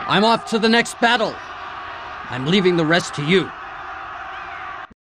I'm off to the next battle. I'm leaving the rest to you.